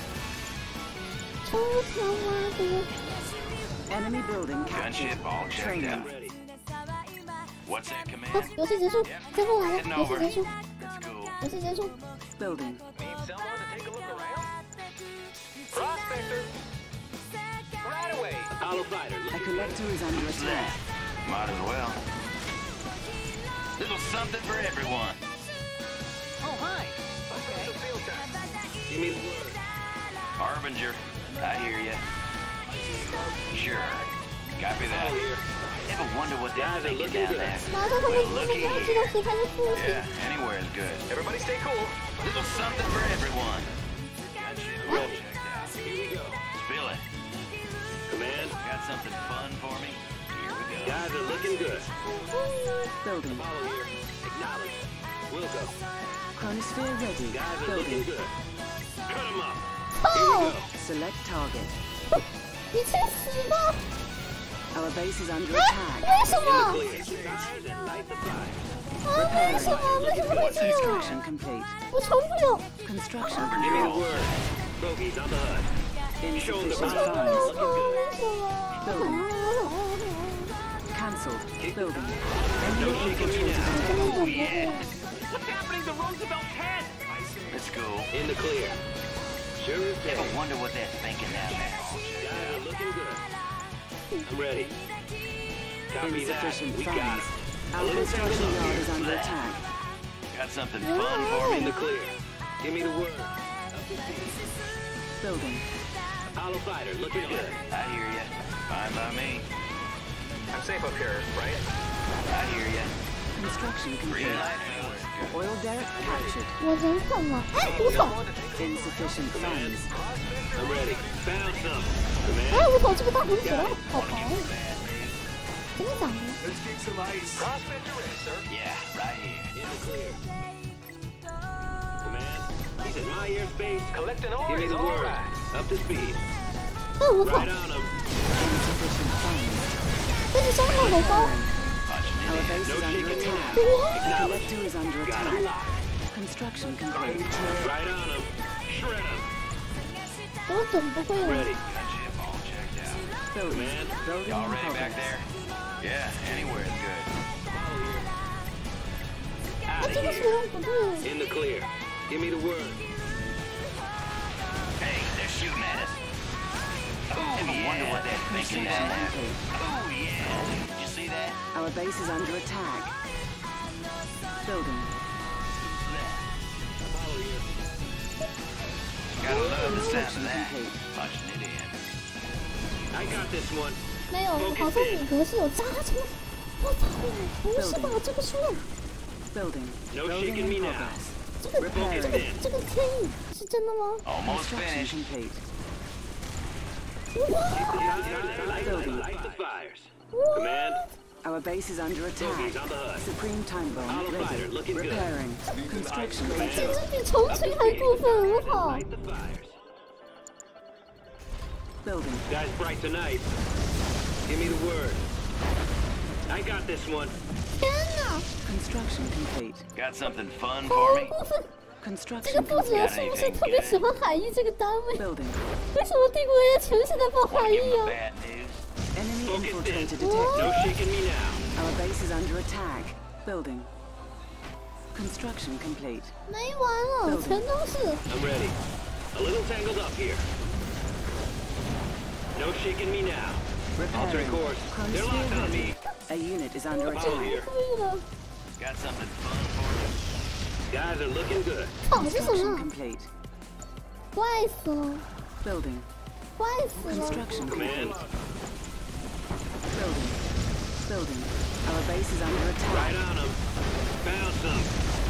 超他妈的！ Enemy building captured. all checked Training. Ready. What's that 好 command?， 游戏结束，先锋来了，游戏结束， That's cool. 游戏结束。 Building. Need someone to take a look around? Prospector. Right away. Hollow fighter. A collector is under attack. Might as well. Little something for everyone. Oh, hi. Okay. Give me the word. Harbinger, I hear ya. Sure. Copy that. Ever wonder what Guys they're are thinking looking down good. there? 马上他们他们不要知道谁才是父亲。 Yeah, anywhere is good. Everybody stay cool. Little something for everyone. Ready. Checked out. Here we go. Spill it. Command. Got something fun for me? Here we go. Guys are looking good. Building. Follow here. Acknowledge. We'll go. Chronosphere ready. Guys are looking Building. good. Cut 'em up. 操！ Select target. 你去死吧！ Our base is under 啊！ attack. 为什么？ Clear. Guys and light the fire. 啊！为什么？为什么会这样？ Construction complete. 我冲不了。 Construction Give me the complete. word. Bogies on the hood. Insufficient funds. Building. Cancelled. Building. Enemy infiltrated. Oh yeah! What's happening to Roosevelt 10? Let's go. In the clear. Sure is dead. Ever wonder what they're thinking down there? Yeah, looking good. I'm ready. Copy that. Insufficient We got funds. it. Our construction yard is under attack. Got something fun for In me? the clear. Give me the word. Building. Apollo fighter, looking good. I hear ya. Fine by me. I'm safe up here, right? I hear ya. Construction complete. Green light, fellas. Oil derrick captured. 我人怎了？哎，无头！ Insufficient funds. I'm ready. Found some. 哎， Command. 无头这个大红血了，好薄。真的假的？ Let's kick some ice. Prospector ready, sir. Yeah, right here. In the clear. Command. He's in my airspace. Collecting Give ore me is the all word. right. Up to speed. 哎，无头， Right on him. Insufficient funds. 这是伤害好高。 Our base No is under shaking attack. now. The Acknowledge. collector is under Got him attack. locked. Construction complete. Right on him. Shred him. 我总不会了。 Ready. Got ship all checked out. Building. Command. Building Y'all in ready back progress. there? Yeah, anywhere is good. 哎， Out 这 of 个 here. 数量不对。 In the clear. Give me the word. Hey, they're shooting at us. Ever wonder what they're thinking down there? Oh yeah. Did you see that? Our base is under attack. Building. Gotta love the sound of Construction that. complete. Punching it in. I got this one. 没有，好像米格是有加成。我操，不是吧？这个数量， Building. No Building shaking me in now. progress. 这个 Repairing. 这个天影是真的吗？ Almost Construction finished. complete. Light the fires. Command. Our base is under attack. Bogies on the hood. Supreme time bomb Apollo ready. fighter, looking good. Repairing. Construction 简 complete. 直比重庆还过分，我靠！ Light the fires. Building. Guys bright tonight. Give me the word. I got this one. 天哪， Construction complete. Got something fun 好 for me? 过分！这 Construction 个负责 complete. 人是不是特别喜欢海翼这个单位？ Building. 为什么帝国也全是在报海 Wanna 翼 give 'em 啊 the？bad news? Enemy Focus in. infiltrated No detected. shaking me now. Our base is under attack. Building. Construction complete. 没完了，全都是。 I'm ready. A little tangled up here. No shaking me now. Altering Repairing. course. They're locked on me. A unit is under Apollo attack. here. 可以了， Got something fun for me? Guys are looking good. 靠，这什 Construction 么？ complete. 怪死了， Building. 怪死了！ Construction Command. complete. Building. Building. Our base is under Right attack. on them. Found some.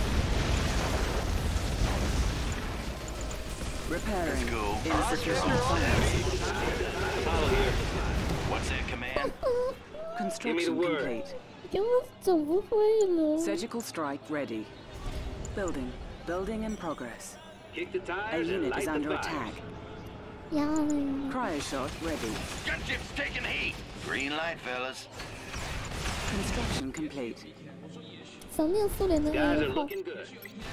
Repairing. Let's go. Insufficient funds. Apollo here. What's that command? Construction word. complete. 根本总不会了。 Surgical strike ready. Building. Building in progress. Kick the A tires and unit light is the under fires. attack. 呀嘞， Cryo shot ready. Gunship's taking heat. Green light, fellas. Construction complete. 想念苏联的 Guys are 爱好。 looking good.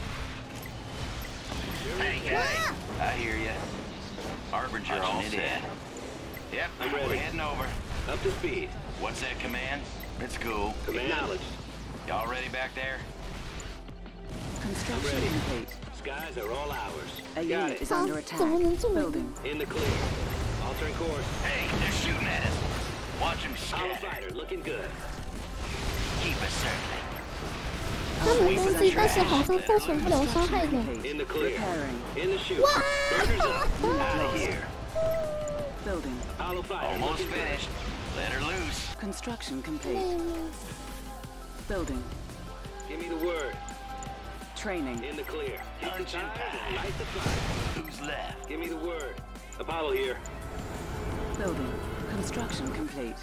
Hey, guys. I hear ya. Harbinger all set. Yep, I'm we're ready. heading over. Up to speed. What's that command? Let's go. Acknowledged. Y'all ready back there? Construction ready. complete. Skies are all ours. A Got unit it. is under attack. 怎么能这么 Building. In the clear. Altering course. Hey, they're shooting at us. Watch them Apollo scatter. fighter, looking good. Keep us circling. 他们东西，但是好像造成不了伤害的。 In the clear. Repairing. In the chute. Burners up. Out of here. Building. Apollo fighter, Almost looking good. finished. Let her loose. Construction 没 complete. 有， Building. Give me the word. Training. In the clear. Kick the Punch and tires and pass. light the fire. Who's left? Give me the word. Apollo here. Building. Construction complete.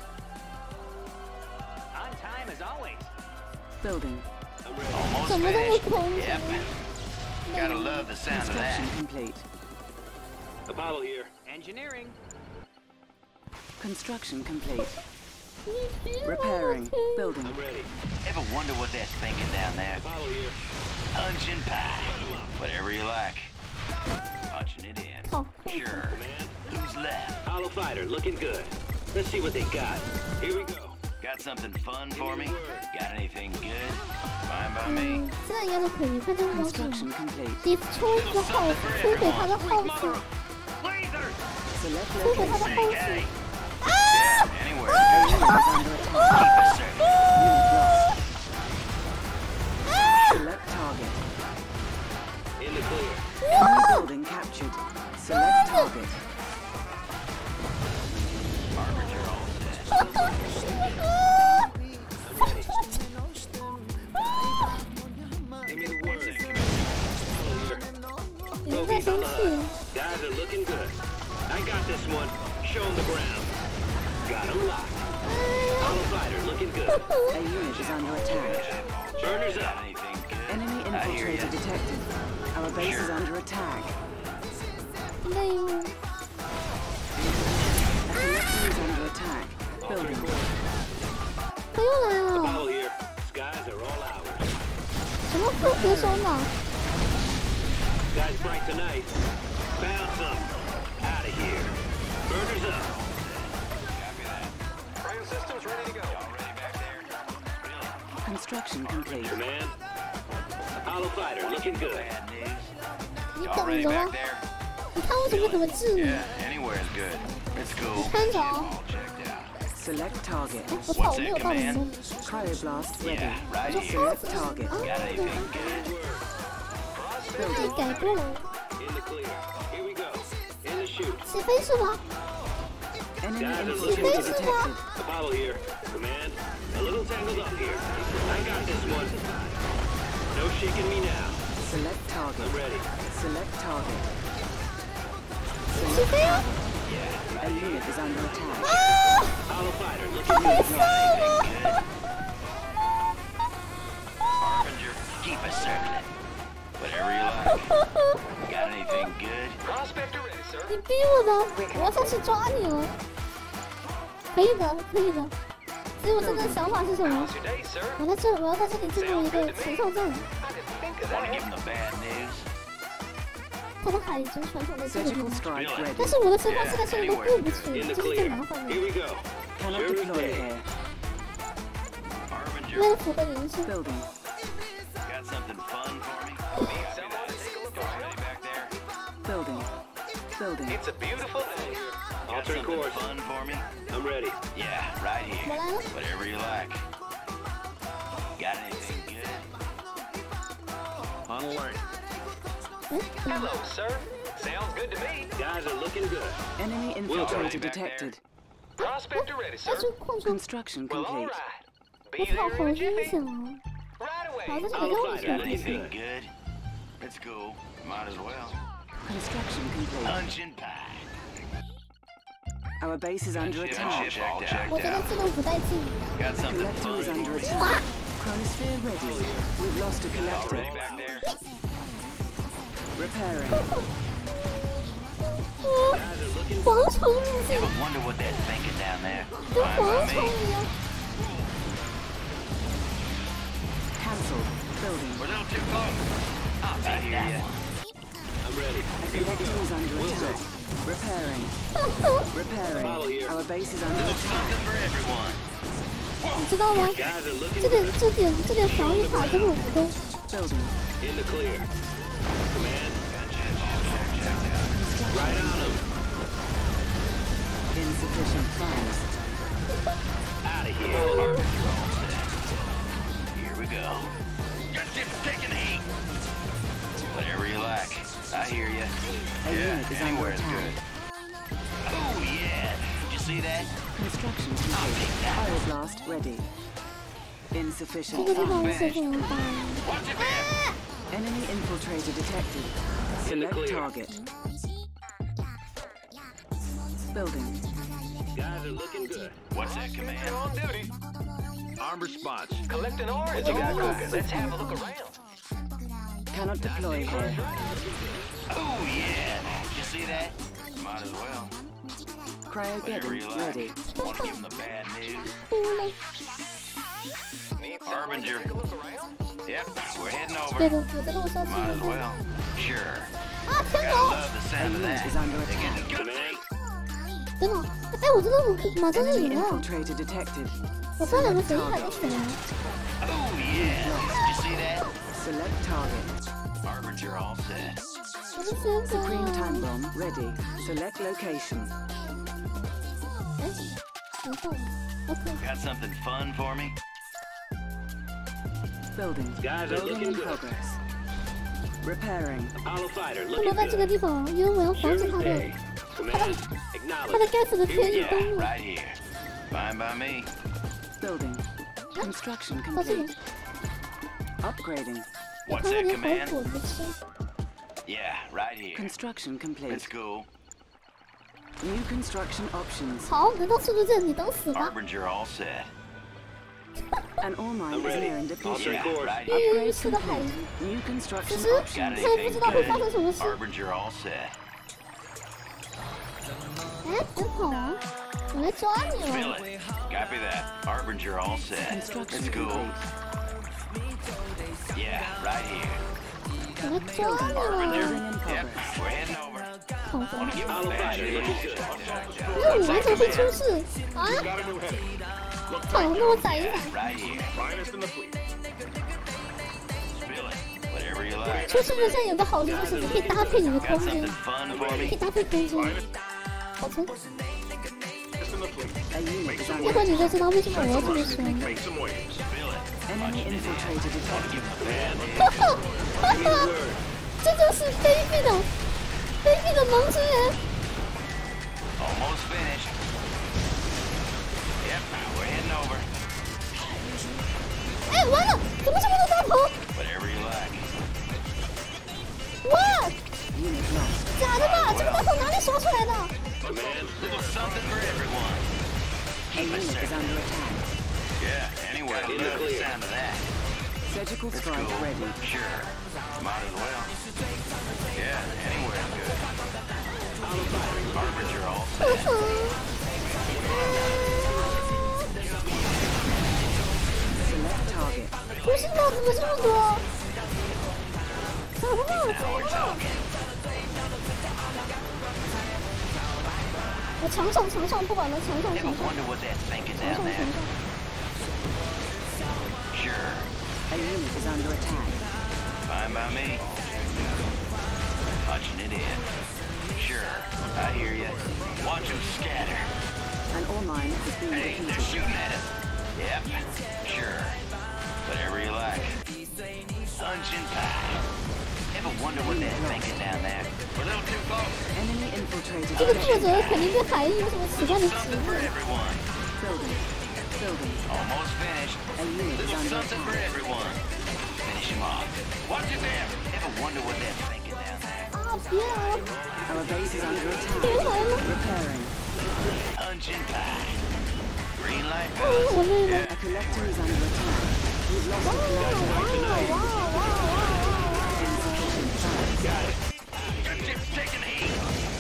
On time as always. Building. I'm ready. Almost 怎么这么 finished. 空？ Yep. Gotta love the sound of that. Construction complete. Apollo here. Engineering. Construction complete. 你别 Repairing. 我 Building. I'm ready. Ever wonder what they're thinking down there? Apollo here. Punch and pie. Whatever you like. Punching it in. Oh. Sure. Command. Who's Who's left? Hollow fighter, looking good. Let's see what they got. Here we go. Got something fun for me? Got anything good? Fine by me. 现在应该都可以，看这个东西。 Construction complete. 你抽一个号，抽给他的号子， Select 抽给他的 location. 号子。 Anywhere. Unit is under attack. Unit lost. Select target. In the clear. Enemy building captured. Select target. Harbinger all set. 你们在生气？ Guys are looking good. I got this one. Show them the ground. Got him locked. Hollow fighter, looking good. A unit is under attack. Burners up. Anything good? Enemy infiltrator detected. Our base is under attack. 累吗？ A collector is under attack. Building. 他又来了， Battle here. Skies are all ours. 什么复合手脑？ Guys bright tonight. Bounce them. Out of here. Burners up. Copy that. Frame systems ready to go. Already back there? Construction complete. Command. Hollow fighter, looking good. Bad news? 你 Y'all 等 ready 着 back 啊！ there? 你看我怎么治你？ Yeah, anywhere is good. It's cool. 看着 Get 啊！ them all checked out. Select target. 我操，我没有道理说。 Cryoblast ready. Yeah, right here. Select target. Got anything good? 太改过了， In the clear. Here we go. In the chute. 起飞是吗？ Enemy Guys are infiltrator looking detected. Apollo here. Command. A little tangled up here. I got this one. No shaking me now. Select target. I'm ready. Select target. 起飞啊！ A unit is under attack. Hollow fighter, looking good. Harbinger, keep us circling. Whatever you like. Got anything good? Prospector ready, sir. 你逼我的，我要下去抓你了。可以的，可以的。所以我现在想法是什么？ How's your day, sir? 我要在这里进入一个前哨站， I didn't think of Want to that. give them the bad news? 他的海军传统的这个地 Surgical 方。 strike 但 ready. 是我的生化现在现在都过不去， In the 这是最 clear. 麻烦的 Here。we go. Cannot Sure as deploy day. here. Harbinger, 为了符合人性， Building. got something fun for me? Someone to take a look Y'all around. ready back there? Building. Building. It's a beautiful day. Got Altering something course. fun for me? I'm ready. Yeah, right 我 here. 来了。 Whatever you like. Got anything good? On alert. Hello, sir. Sounds good to me. Guys are looking good. Enemy infiltrator detected. Prospector ready, 但 sir. 是矿床， Construction Well, all complete. right. 我 Be 操， there 好 in a 惊 jiffy. 险啊！ Right 好， away. 在这 Hollow 里让我 fighter, 选。 Anything good? It's cool. Might as well. Construction complete. Punch and pie. Our base is under Ship attack. all 我 checked 觉得 out. 自动不带劲。 Got A something collector fun is for under me? attack. Chronosphere ready. We've lost a Y'all collector. ready back there? Repairing. 蝗虫入境， Ever wonder what they're thinking down there? 跟 Fine 蝗 by 虫 me. 一样。 Cancelled. Building. We're a little too close. I hear ya. I'm ready. A collector is under attack. Repairing. Repairing. Our base is under attack. Something for everyone. 你知道吗？ Guys are looking 这点防御塔根本不够。 Building. in the clear. Command. Right on them. Insufficient funds. Out of here. Here we go. Your ship's taking heat. Whatever you like. I hear ya. A unit is under Anywhere is attack. good. Oh yeah. Did you see that? Construction complete. Cryoblast ready. 这 Insufficient 个地方 funds. 是不能打。 Watch it there. Enemy infiltrator detected. Select target. Building. Guys are looking good. What's that command? On duty. Arm response. Collecting orange. What you got Alright, cooking? let's have a look around. Cannot deploy here. Oh yeah. Did you see that? Might as well. Whatever you Cryogeddon like. ready. Want to give them the bad news? 哭了， Need someone to Harbinger. take a look around. Yep. We're heading 对 over. 的，我在路上 Might as 听 well. Sure. 啊，天 Gotta 狗！ love the A sound of unit that. is under They're attack. getting gutsy. 真的？哎，我真的马上就赢了！我差2个神海就全了。 Oh yeah! Did you see that? Select target. Harbinger all set. Supreme time bomb ready. Select location. Got something fun for me? Building. Building in progress. Repairing. Apollo fighter, 不能在这个地方，因为我要防止他的该死的天宇登陆。 Right here. Fine by me. Building. Construction complete. Upgrading. What's that command? Yeah, right here. Construction complete. Let's go. New construction options. 好，能到速度键，你等死吧。 Harbinger all set. An ore mine is nearing depletion. Yeah, right 因 here. 为是的海， New 其 construction 实 options. 他也不知道会发生什么事。 Harbinger all set. 哎，真好啊！我来抓你 Feel 了。 it. Copy that. Harbinger all set. Construction Let's go. complete. Yeah, right here. 我来抓你 Harbinger. 了。 Yep, we're heading over. 好的。 Give him a badge. 因为我完全会出事啊！好，那我宰一宰。 Right here. Spill it. Whatever you like. 出世界上有个好处就是可以搭配你的空 Got 间， something fun for 可 me? 以搭配空间。好吃。 A unit is 一 under 会儿你就知道为什么我要这么说。 Spill it. enemy infiltrated detected. 哈哈哈哈！这就是卑鄙的萌之人。 Almost finished. Yep, we're heading over. 哎，完了，怎么这么多大头？ Whatever you like. 哇， Unit lost. 假的吧？这个大头哪里刷出来的？ Little something for everyone. A unit is under attack. Yeah, anywhere. Love the sound of that. Surgical Let's strike go. ready. Sure. Might as well. Yeah, anywhere good. Harbinger all set. Select target. 不是吧？怎么这么多？咋了？ Now we're talking. 我墙上不管了，墙上。 Ever wonder what they're thinking down there? Sure. A unit is under attack. Fine by me. Punching it in. Sure. I hear you. Watch them scatter. An ore mine is being Hey, they're depleted. shooting at us. Yep. Sure. Whatever you like. Sunshine pie. Ever wonder what they're thinking down there? We're a little too close. Enemy infiltrated 这个作 detected. 者肯定对海有什么奇怪的 Little 体 something for 悟。 everyone. Building. Building. Almost finished. A unit is Little under something for attack. everyone. Finish him off. Watch it there. Ever wonder what they're thinking down there? 啊，别啊！ Our base is under 别 attack. 来了！ Repairing. Sunshine pie. Green light 哦， goes. 我累了。 A collector is under attack. We've lost a collector. Insufficient funds. Good ship's taking heat.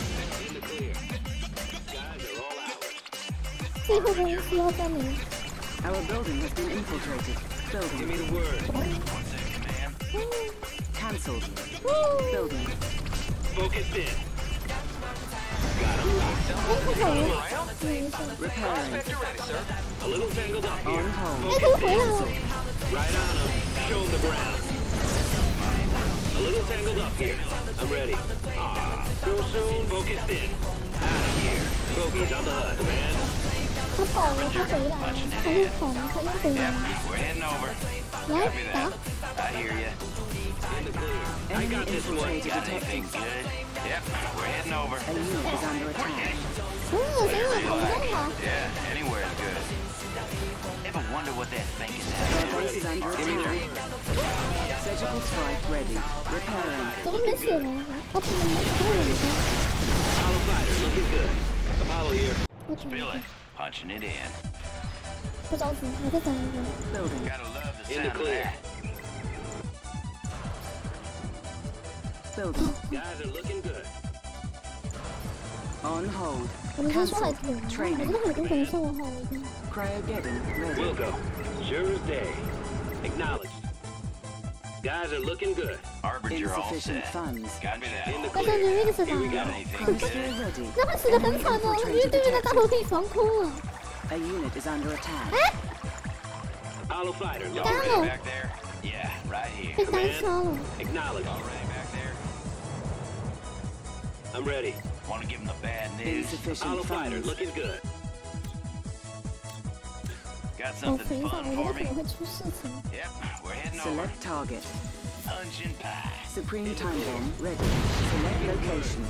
最后的需要3名。 Our building has been infiltrated. Building. Give me the word. What's that command? Cancelled. Building. Focused in. 哎，太好了！ Repairing. A little tangled up On here. 哎， hold. 他又回来了。 Right on them. Show them the ground. A little tangled up here. I'm ready. Ah, so soon. Focused in. Out of here. Focus on the HUD, man. 他跑了，他回来了，他又跑了，他又回来 Yep, 了。 we're heading over. 来 Copy 打 that.！I hear you. In the clear. I Enemy got this one. infiltrated Got anything detected. good? Yep, we're heading over. A unit is under attack. 行了，跑不动了。 Yeah, anywhere's good. Ever wonder what they're thinking down Our there? base is under attack. Surgical strike ready. Repairing. 怎么没死呢？我怎么没死呢？ Apollo fighter, looking good. Apollo here. 我怎么 Feel it. Punching it in. 不着急，我再等一个。 Building. Gotta love the In the sound of clear. that. Building. Guys are looking good. On hold. 我们先说海豚，我真的很多人送我好了。 Cryogeddon ready. We'll go. Sure as day. Acknowledged. Guys are looking good. Arbiter all set. Funds. Got me that. Here we go.那他死得很惨哦，因为对面的大头可以防空啊。 A unit is under attack. Hollow fighter, y'all ready back there? Yeah, right here. 被单杀了。 Acknowledge. All ready back there? I'm ready. Want to give him the bad news? Hollow fighter, looking good. Got something fun for me? Yep, we're heading over. Select target. Dungeon pie. Supreme time bomb ready. Select location.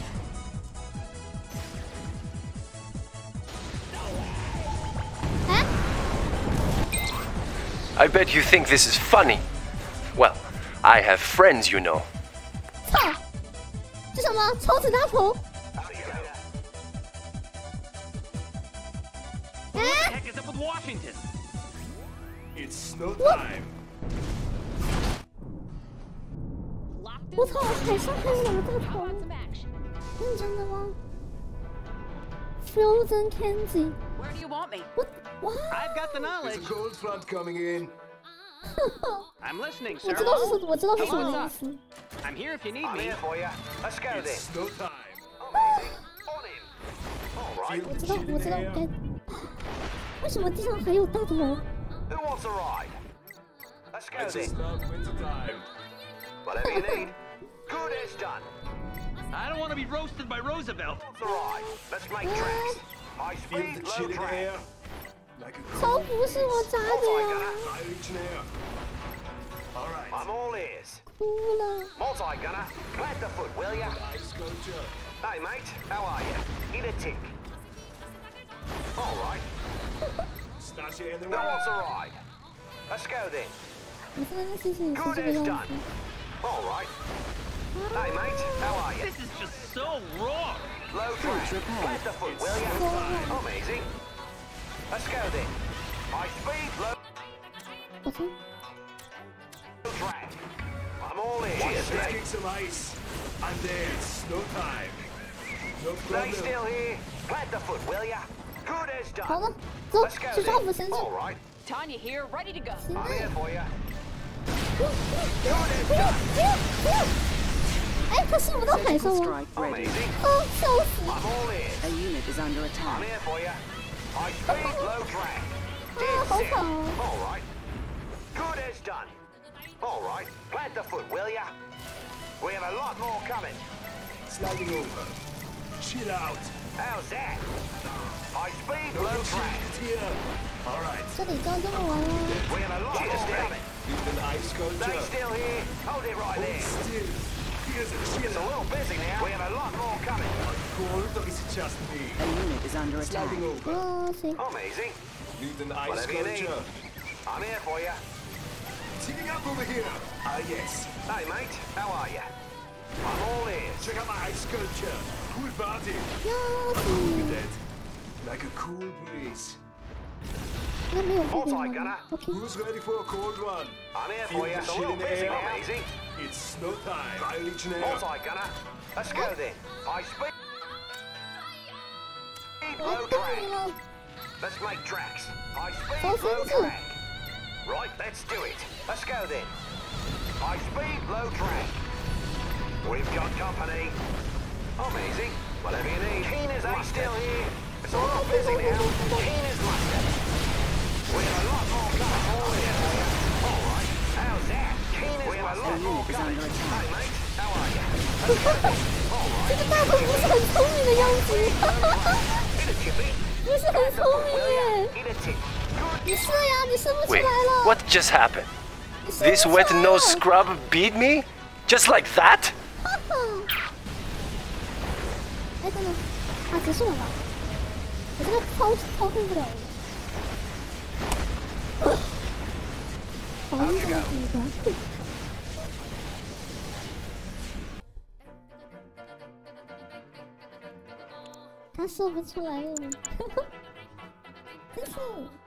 I bet you think this is funny. Well, I have friends, you know. 操！这什么？超子大头？ What the heck is up with Washington? It's no time. 我操！海上还有两个大头，认真的吗 ？Frozen Candy。 Where do you want me? What? I've got the knowledge. There's a cold front coming in. I'm listening, 我 sir. 知道是什么意思。 I'm here if you need I'm me. here for you. Let's go then. It's no time. On him. All right. 我知道该。为什么地上还有大头？ Who wants a ride? Let's go It's then. not winter time. Whatever you need. Good as done. I don't want to be roasted by Roosevelt. What's a ride? Let's make tracks. High Feel speed, the low chill in the drag. air. Like a 超不是我扎的呀！ multi-gunner. All right. I'm all ears. 哭了。 Multi-gunner, plant the foot, will ya? Ice sculpture. Hey, mate, how are you? In a tick. All right. Stash it in the Who way. wants a ride? Let's go then. 我真的谢谢你是 Good 这个 as 样 done. 子。 All right. Hey, mate, how are you? This is just so wrong. Low drag. Plant the foot, will ya? I'm easy. Let's go then. High speed, low 我操！ drag. I'm all ears. Let's Stay kick some ice. And there's no time. No problem. still here. Plant the foot, will ya? Good as 好 done. 了，走 Let's go 去抓我们 then. 先生。 All right. Tanya here, ready to go. I'm here for you. 哎，他是不到海上 Surgical 吗？ strike I'm ready. easy. 哦，笑死！ I'm all ears. A unit is under I'm attack. here for you. High speed, low drag. 啊，好 Dead 惨 set. 哦！ All right. Good as done. All right. Plant the foot, will ya? We have a lot more coming. Sliding over. Chill out. How's that? High speed, No low shield drag. here. All right. 这里就这么玩了。 We have a lot more coming. With an ice Stay sculpture. still here. Hold it right Hold there. still. Here's a It's chill a out. little busy now. We have a lot more coming. Cold or is it just me? A unit is under attack. Sliding over. 谁？ I'm easy. Need an ice Whatever you need. sculpture. I'm here for you. Teaming up over here. Ah, yes. Hey, mate. How are you? I'm all ears. Check out my ice sculpture. Cool party. 要 Look 死！ at that. Like a cool breeze. 那没有后面 Multi-gunner. 吗 ？OK， Who's ready for a cold one? I'm here Feel for you. the It's a chill little in the busy air. now. Easy. It's no time. Fire Legionnaire. Multi-gunner. Let's go then. High speed. 我 Low 等 drag. 你了。 Let's make tracks. High speed, Oh, low thank you. drag. Right, let's do it. Let's go then. High speed, low drag. We've got company. I'm easy. Whatever you need. Keen as A still here. It's a little busy now. Keen as mustard. We have a lot more coming. All here for you. All right. How's that? Keen as mustard. A unit is under Hey, attack. mate. How are you? Let's go then. All 这 right. 个大头不是很聪明的样子， Hit a chippy. 不是很聪明耶。 Hit a tick. Good. 你是呀，你生不出 Wait, 来了。 what just happened? 你生不 This 出来 wet-nosed 了 scrub beat me? Just like that? 哎，等等，啊，结束了吧？我这个操控不了。防御这个底端。他射不出来了，真是。